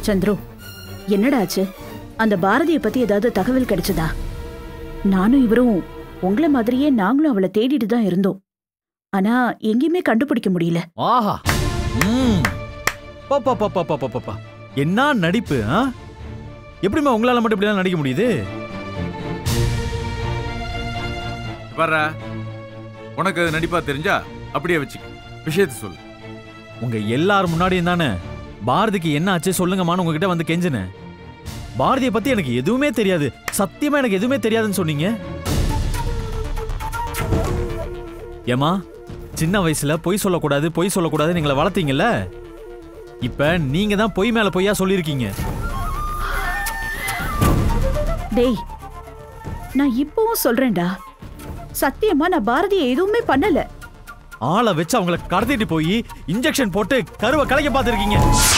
சந்துரு, என்னடா ஆச்சு? அந்த பாரதியை பத்தி ஏதாவது தகவல் கிடைச்சதா? நானும் இவரும் உங்களை மாதிரியே நாங்களும் அவளை தேடிட்டு தான் இருந்தோம். ஆனா எங்கேயுமே கண்டுபிடிக்க முடியல. ஆஹா, பாப்பா பாப்பா பாப்பா பாப்பா, என்ன நடிப்பு! எப்படிமா உங்களால மட்டும் இப்படி நடிக்க முடியுது? பாரா, உனக்கு அது நடிப்பா தெரிஞ்சா அப்படியே வச்சுக்க, விஷயத்தை சொல்லு. உங்க எல்லாரும் முன்னாடியும் தானே பாரதிக்கு என்ன ஆச்சு சொல்லுங்கம்மான்னு உங்ககிட்ட வந்து கெஞ்சினேன். பாரதியை பத்தி எனக்கு எதுவுமே தெரியாது, சத்தியமா எனக்கு எதுவுமே தெரியாதுன்னு சொன்னீங்க. ஏமா, சின்ன வயசுல பொய் சொல்லக்கூடாது நீங்களை வளர்த்தீங்கல்ல, இப்ப நீங்க தான் பொய் மேல பொய்யா சொல்லிருக்கீங்க. டேய், நான் இப்பவும் சொல்றேன்டா, சத்தியமா நான் பாரதியை எதுவுமே பண்ணல. ஆளை வச்சு அவங்கள கடத்திட்டு போய் இன்ஜெக்ஷன் போட்டு கருவை கலைக்க பார்த்திருக்கீங்க.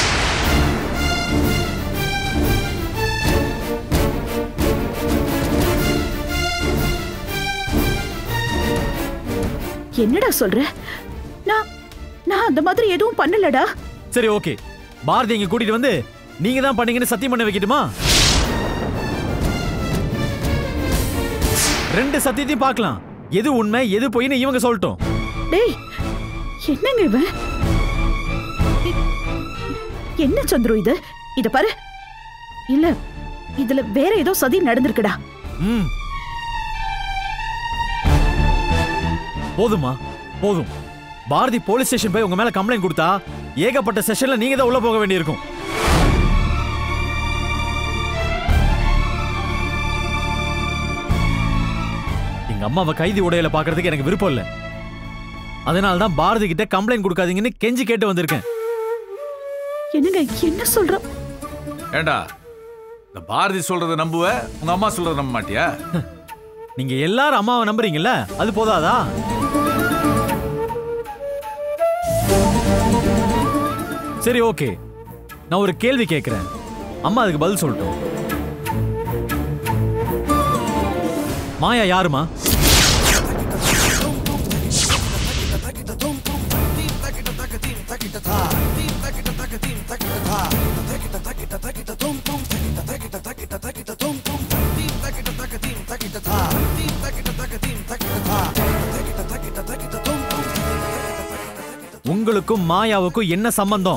என்னடா சொல்ற? நான் அந்த மாதிரி எதுவும் பண்ணலடா. சரி, ஓகே, பாரதி இங்க கூட்டிட்டு வந்து நீங்க தான் பண்ணீங்கன்னு சத்தியம் பண்ண வைக்கட்டுமா? ரெண்டு சத்தியத்தையும் பார்க்கலாம், எது உண்மை எது பொய்ன்னு இவங்க சொல்லட்டும். டேய், என்னங்க இவன்? என்ன சந்துரு இது? இத பாரு, இல்ல இதுல வேற ஏதோ சதி நடந்திருக்குடா. போதுமா, போதும். பாரதி போலீஸ் ஸ்டேஷன் போய் உங்க மேல கம்ப்ளைண்ட் கொடுத்தா ஏகப்பட்ட செஷன்ல நீங்க தான் உள்ள போக வேண்டியிருக்கும். எங்க அம்மாவை கைதி உடையில பாக்குறதுக்கு எனக்கு விருப்பம் இல்ல. அதனால தான் பாரதி கிட்ட கம்ப்ளைண்ட் கொடுக்காதீங்கன்னு கெஞ்சி கேட்டு வந்திருக்கேன். என்னங்க என்ன சொல்ற? ஏண்டா, இந்த பாரதி சொல்றத நம்புவ, உங்க அம்மா சொல்றத நம்ப மாட்டியா? நீங்க எல்லாரும் அம்மாவை நம்புறீங்கல்ல, அது போதாதா? சரி, ஓகே, நான் ஒரு கேள்வி கேட்கிறேன், அம்மா அதுக்கு பதில் சொல்லட்டும். மாயா யாருமா? உங்களுக்கும் மாயாவுக்கும் என்ன சம்பந்தம்?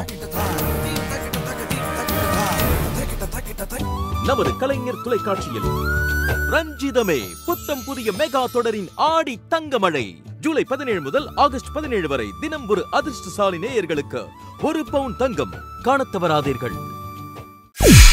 நமது கலைஞர் தொலைக்காட்சியில் ரஞ்சிதமே புத்தம் புதிய மெகா தொடரின் ஆடி தங்கமழை ஜூலை 17 முதல் ஆகஸ்ட் 17 வரை தினம் ஒரு அதிர்ஷ்டசாலி நேயர்களுக்கு 1 பவுண்ட் தங்கம் காணத் தவறாதீர்கள்.